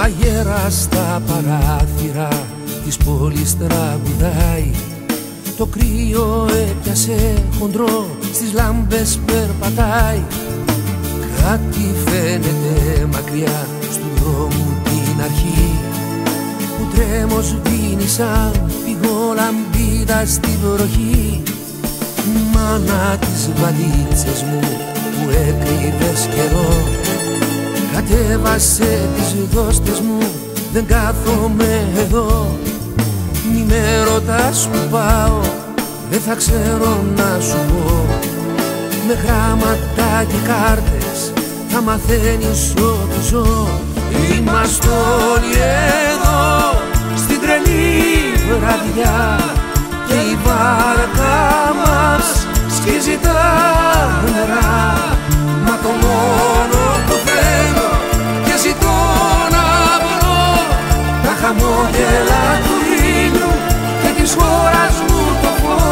μαγέρα στα παράθυρα της πόλης τραγουδάει. Το κρύο έπιασε χοντρό, στις λάμπες περπατάει. Κάτι φαίνεται μακριά στου δρόμου την αρχή, που τρέμος σβήνει σαν πηγόλαμπίδα στη βροχή. Μάνα τις βαλίτσες μου που έκρυβες καιρό, κατέβασε τις δώστες μου, δεν κάθομαι εδώ. Μη με ρωτάς που πάω, δεν θα ξέρω να σου πω. Με γράμματα και κάρτες θα μαθαίνεις ό,τι ζω. Είμαστε όλοι εδώ στην τρελή βραδιά και η βάρκα μας σκίζει τα νερά. Μα το μόνο που θέλω και ζητώ να βρω, τα χαμόγελα του ήλιου και της χώρας μου το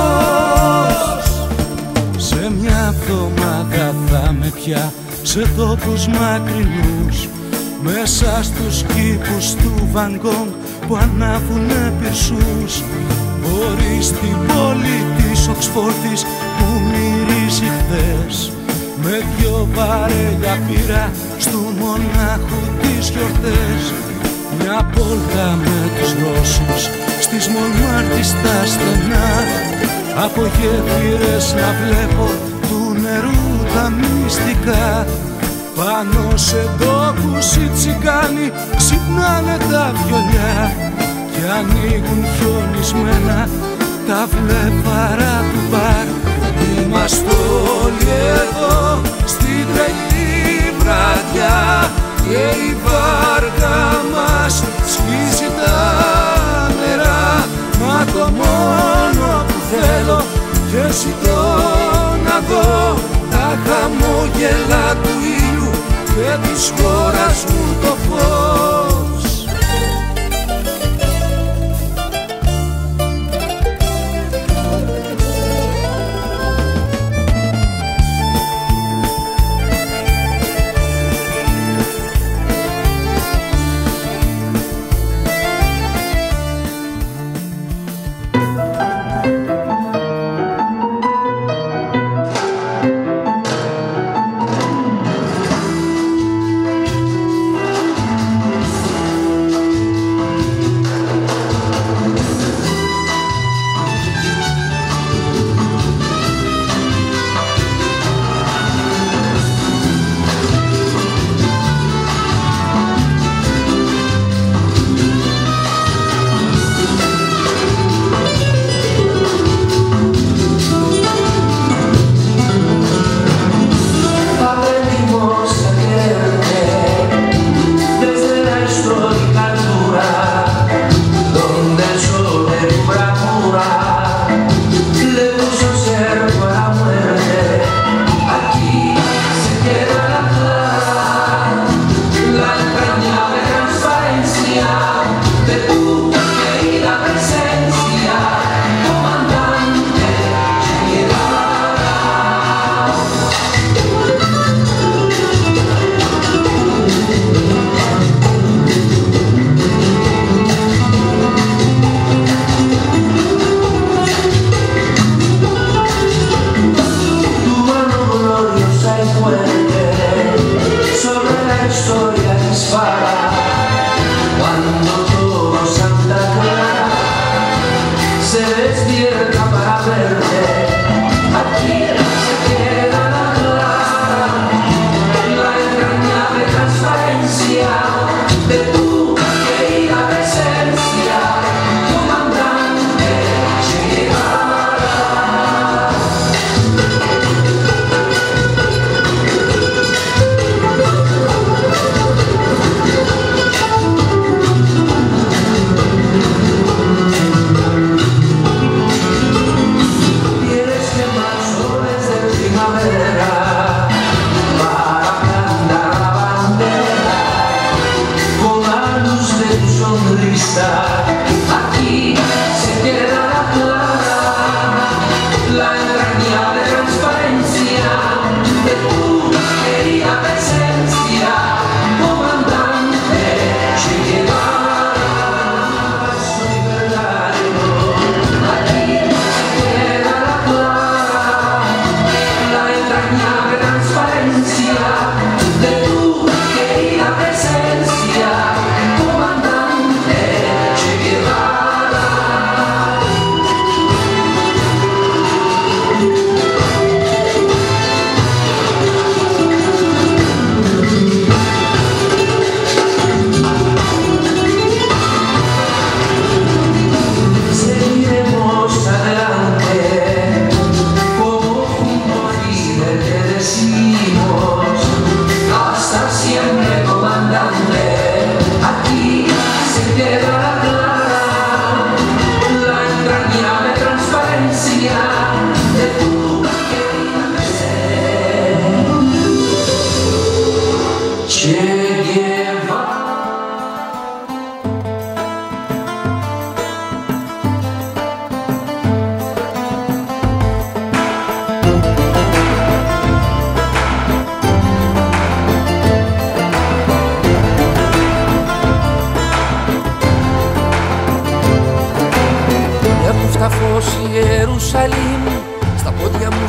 φως. Σε μια εβδομάδα θα με πια σε τόπους μακρινούς, μέσα στους κήπους του Βαν Γκόγκ που ανάβουνε πυρσούς. Μπορεί στην πόλη της Οξφόρδης που μυρίζει χθες, με δυο βαρέλια πήρα στου μονάχου τις γιορτές. Μια πόλκα με τους Ρώσους στις Μονμάρτης στα στενά, από γέφυρες να βλέπω του νερού τα μυστικά. Πάνω σε τόπους οι τσιγκάνοι ξυπνάνε τα βιολιά και ανοίγουν χιονισμένα τα βλέφαρα του μπαρ. Είμαστε όλοι εδώ στην τρελή βραδιά και η βάρκα μας σκίζει τα νερά. Μα το μόνο που θέλω και ζητώ να δω, τα χαμόγελα του ήλιου και της χώρας μου το φως.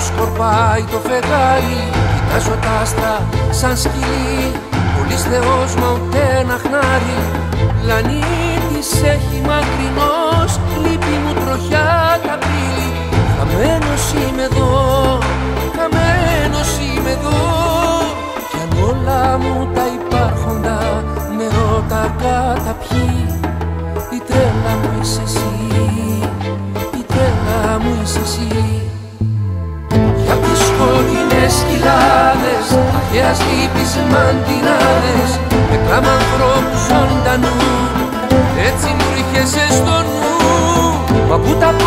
σκορπάει το φεγγάρι. Κοιτάζω τα άστρα σαν σκυλί, πολύς Θεός μα ούτε ένα χνάρι. Πλανήτης έχει μακρινός, λύπη μου τροχιά τα πύλη. Χαμένος είμαι εδώ, χαμένος είμαι εδώ. Κι αν όλα μου τα υπάρχοντα νερό τα καταπιεί, η τρέλα μου είσαι εσύ, η τρέλα μου είσαι εσύ. Κι απ' τις σκοτεινές κοιλάδες, αρχαίας λύπης μαντινάδες, με κλάμα ανθρώπου ζωντανού, έτσι μου ρίχεσαι στο νου. Μα πού τα